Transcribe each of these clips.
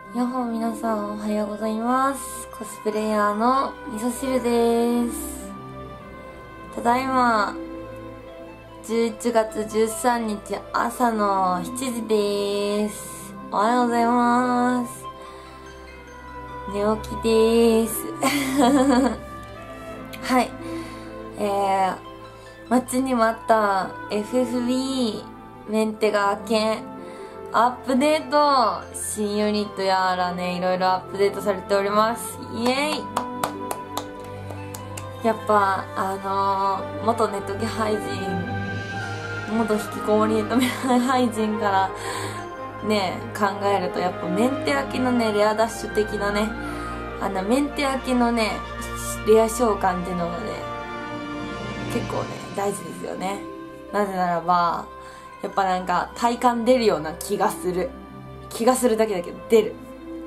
やっほー皆さんおはようございます。コスプレイヤーの味噌汁です。ただいま11月13日朝の7時です。おはようございます。寝起きです。はい。待ちに待った FFB メンテが明けアップデート、新ユニットやらね、いろいろアップデートされております。イエイ。やっぱ元ネトゲ廃人、元引きこもりネトゲ廃人からね考えると、やっぱメンテ明けのねレアダッシュ的なね、メンテ明けのねレア召喚っていうのがね結構ね大事ですよね。なぜならばやっぱなんか体感出るような気がするだけ出る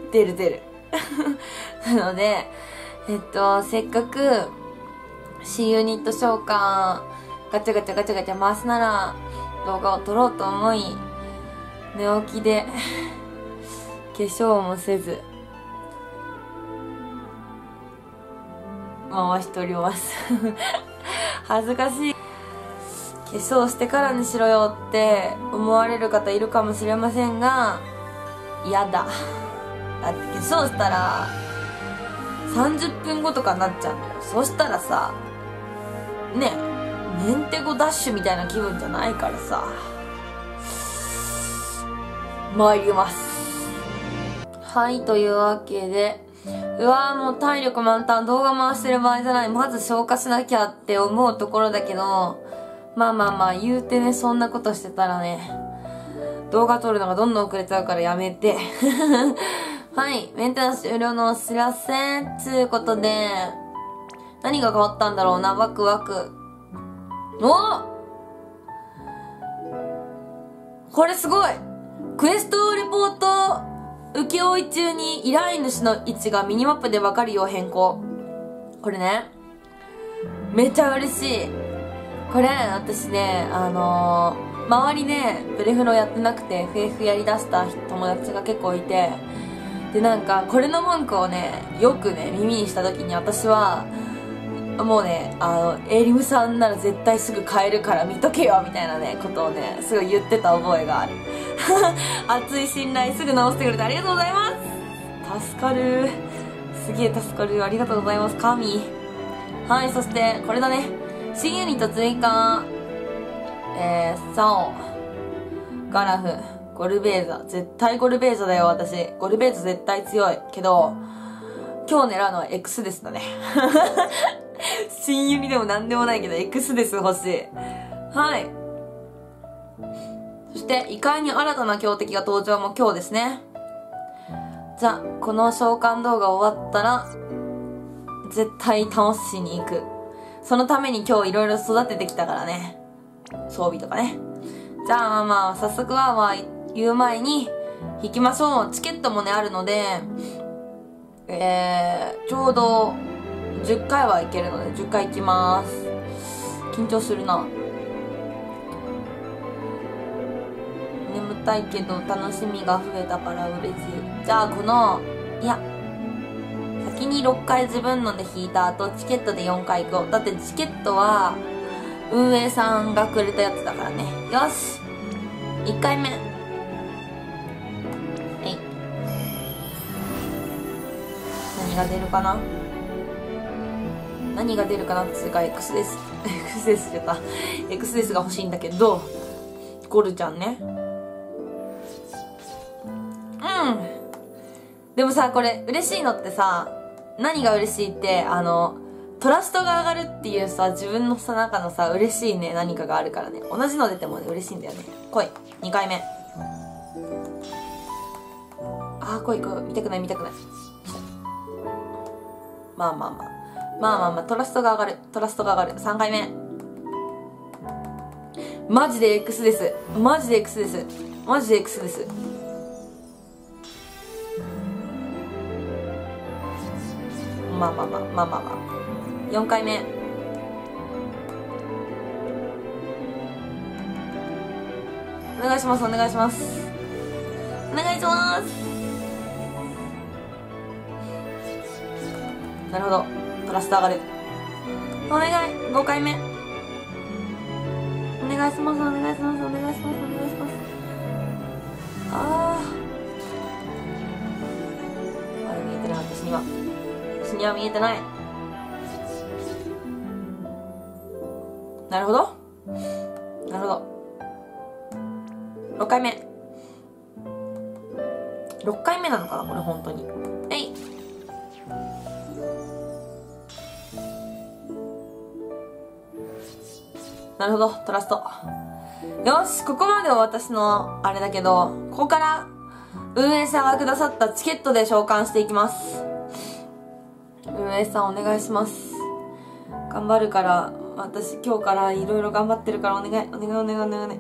なのでせっかく新ユニット召喚ガチャガチャ回すなら動画を撮ろうと思い、寝起きで化粧もせず回しております恥ずかしい。化粧してからにしろよって思われる方いるかもしれませんが、嫌だ。だって化粧したら30分後とかになっちゃうのよ。そしたらさねえ、メンテゴダッシュみたいな気分じゃないからさ、参ります。はい、というわけで、うわーもう体力満タン、動画回してる場合じゃない、まず消化しなきゃって思うところだけど、まあ言うてね、そんなことしてたらね動画撮るのがどんどん遅れちゃうからやめてはい、メンテナンス終了のお知らせつうことで、何が変わったんだろうな、ワクワク。これすごい。クエストレポート請負中に依頼主の位置がミニマップでわかるよう変更。これねめっちゃ嬉しい。これ私ね周りねプレフロやってなくてFF やりだした友達が結構いて、でなんかこれの文句をねよくね耳にした時に、私はもうねエリムさんなら絶対すぐ買えるから見とけよみたいなねことをねすごい言ってた覚えがある熱い信頼、すぐ直してくれてありがとうございます。助かる、すげえ助かる、ありがとうございます神。はい、そしてこれだね、新ユニット追加、サオ、ガラフ、ゴルベーザ。絶対ゴルベーザだよ、私。ゴルベーザ絶対強い。けど、今日狙うのは X ですだね。新ユニでもなんでもないけど、X です欲しい。はい。そして、異界に新たな強敵が登場も今日ですね。じゃあ、この召喚動画終わったら、絶対倒しに行く。そのために今日いろいろ育ててきたからね。装備とかね。じゃあまあ早速は言う前に引きましょう。チケットもねあるので、ちょうど10回はいけるので10回行きます。緊張するな。眠たいけど楽しみが増えたから嬉しい。じゃあ先に6回自分ので引いた後チケットで4回行こう。だってチケットは運営さんがくれたやつだからね。よし、1回目。何が出るかなつうか X ですX ですって言った。 X ですが欲しいんだけど、ゴルちゃんね。でもさ、これ嬉しいのってさ、何が嬉しいってトラストが上がるっていうさ、自分のさ中のさ嬉しいね何かがあるからね。同じの出てもね嬉しいんだよね。来い、2回目。来い見たくない。まあトラストが上がる。3回目。マジで X です。まあ4回目。お願いします。 なるほど。トラスト上がる。お願い。5回目。お願いします、お願いします、お願いします、お願いします。あれ見えてない、私には。私には見えてない。なるほど。なるほど。6回目。6回目なのかなこれ本当に。えい。なるほど、トラスト。よし、ここまでは私のあれだけど、ここから運営さんがくださったチケットで召喚していきます。運営さんお願いします。頑張るから、私今日からいろいろ頑張ってるからお願い、お願い、お願い、お願い。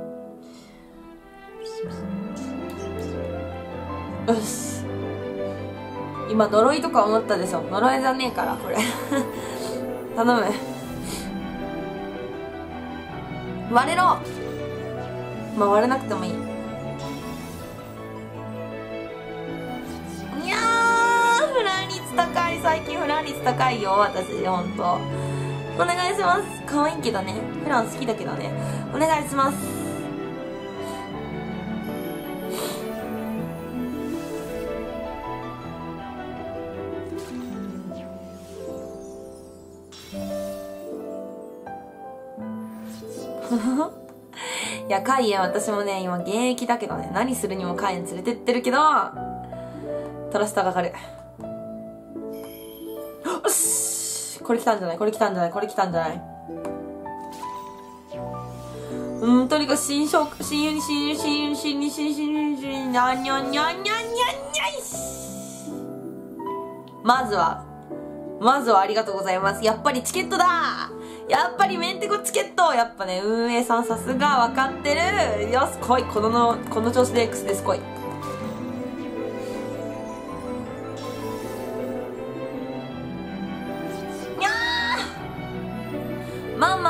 よし。今呪いとか思ったでしょ。呪いじゃねえから、これ。頼む。割れろ。まあ割れなくてもいい。いやー、フラン率高い。最近フラン率高いよ、私、ほんと。お願いします。可愛いけどね。フラン好きだけどね。お願いします。いや、カイエン私もね、今現役だけどね、何するにもカイエン連れてってるけど、トラストがかかる。よし、これ来たんじゃないこれ来たんじゃないこれ来たんじゃないとにかく新友ににゃんにゃんにゃんにゃんにゃんにゃんまずはありがとうございます。やっぱりチケットだ。やっぱりメンテコチケット。やっぱね、運営さんさすが分かってる。よし、来い。この調子で X です、来い。にゃーま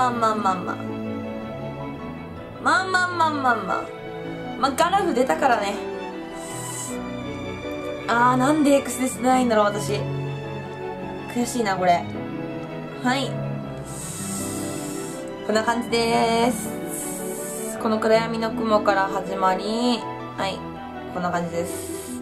あ、ガラフ出たからね。なんで X ですないんだろう、私。悔しいな、これ。はい。こんな感じでーす。この暗闇の雲から始まり、はい。こんな感じです。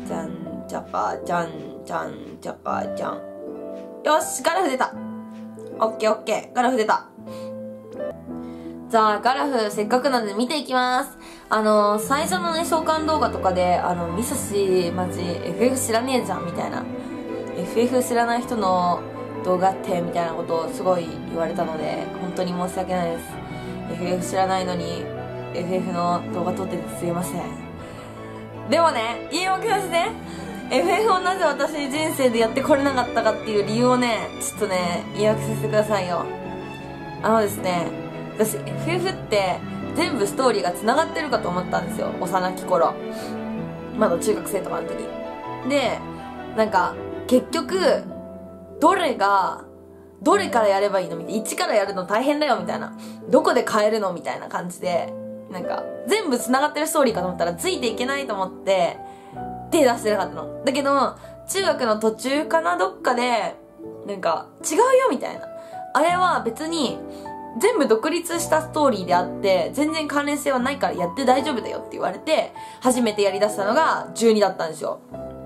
じゃん、じゃぱ、じゃん、じゃん、じゃぱ、じゃん。よし、ガラフ出た。オッケーオッケー。ガラフ出た。じゃあ、ガラフ、せっかくなんで見ていきます。最初のね、召喚動画とかで、ミサシ、マジ、FF 知らねえじゃん、みたいな。FF 知らない人の動画って、みたいなことをすごい言われたので、本当に申し訳ないです。FF 知らないのに、FF の動画撮っててすいません。でもね、言い訳としてね、FF をなぜ私人生でやってこれなかったかっていう理由をね、ちょっとね、言い訳させてくださいよ。ですね、私 FF って全部ストーリーが繋がってるかと思ったんですよ、幼き頃。まだ中学生とかの時で、なんか結局どれからやればいいのみたいな、1からやるの大変だよみたいな、どこで変えるのみたいな感じで、なんか全部繋がってるストーリーかと思ったらついていけないと思って手出してなかったの。だけど中学の途中かな、どっかでなんか違うよみたいな、あれは別に全部独立したストーリーであって全然関連性はないからやって大丈夫だよって言われて初めてやりだしたのが12だったんですよ。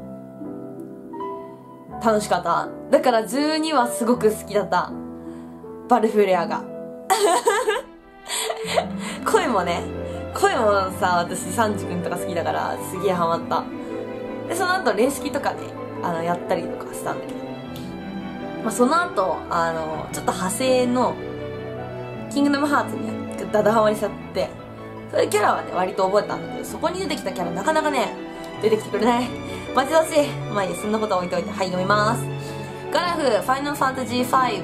楽しかった。だから12はすごく好きだった。バルフレアが声もさ、私サンジ君とか好きだからすげえハマった。でその後霊式とかねやったりとかしたんだけど、その後ちょっと派生のキングダムハーツにダダハマりしちゃって、そういうキャラはね割と覚えたんだけど、そこに出てきたキャラなかなかね出てきてくれない。待ち遠しい。まあいい、そんなことは置いといて、はい、読みます。ガラフ、ファイナルファンタジー5。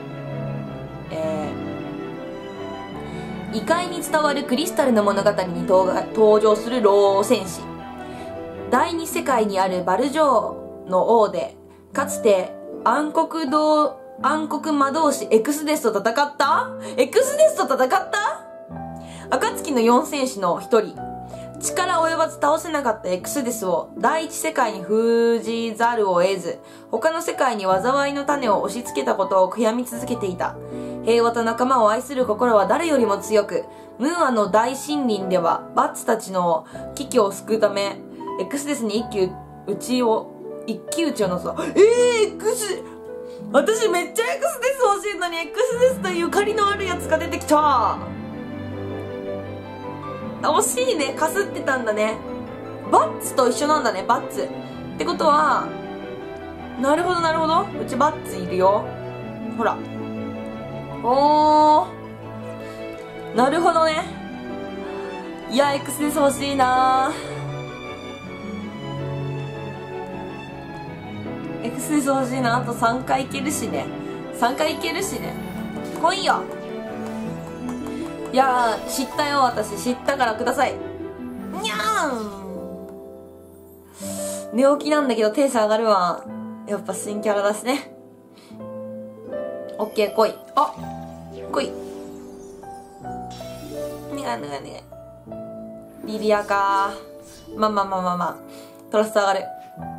異界に伝わるクリスタルの物語に登場する老戦士。第二世界にあるバルジョーの王で、かつて暗黒魔導士エクスデスと戦った暁の4戦士の一人。 力及ばず倒せなかったエクスデスを第一世界に封じざるを得ず、他の世界に災いの種を押し付けたことを悔やみ続けていた。平和と仲間を愛する心は誰よりも強く、ムーアの大森林ではバッツたちの危機を救うため、エクスデスに一騎打ちを乗せた。私めっちゃエクスデス欲しいのに、エクスデスという借りのあるやつが出てきた。惜しいね。かすってたんだね。バッツと一緒なんだね、バッツ。ってことは、なるほどなるほど。うちバッツいるよ。ほら。おー。なるほどね。いや、エクスデス欲しいなエクスデス欲しいな。あと3回いけるしね。3回いけるしね。来いよ。いやー、知ったよ、私。知ったからください。にゃーん。寝起きなんだけどテンション上がるわ。やっぱ新キャラだしね。オッケー、来い。あ、来い。リリアかー。まあ。トラスト上がる。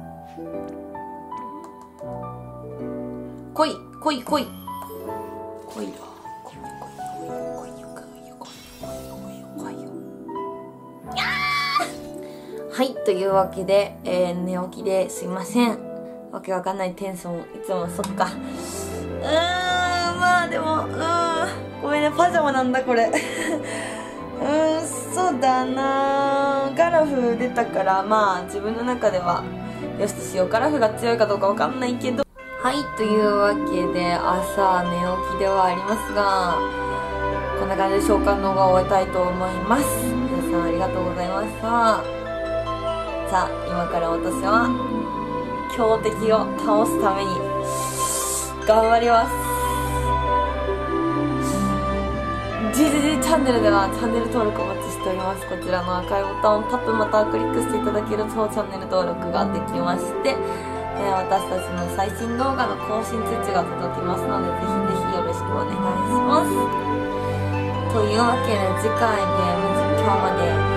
来い。来いよ。はい、というわけで、寝起きですいません。わけわかんないテンション、いつもそっか。まあでも、ごめんね、パジャマなんだこれ。そうだなガラフ出たから、まあ自分の中では、よしとしよう。ガラフが強いかどうかわかんないけど。はい、というわけで、朝寝起きではありますが、こんな感じで召喚動画を終えたいと思います。皆さんありがとうございました。さあ、今から私は、強敵を倒すために、頑張ります。GGG チャンネルではチャンネル登録お待ちしております。こちらの赤いボタンをタップまたはクリックしていただけるとチャンネル登録ができまして、私たちの最新動画の更新通知が届きますので、ぜひぜひよろしくお願いします。というわけで次回ゲーム実況まで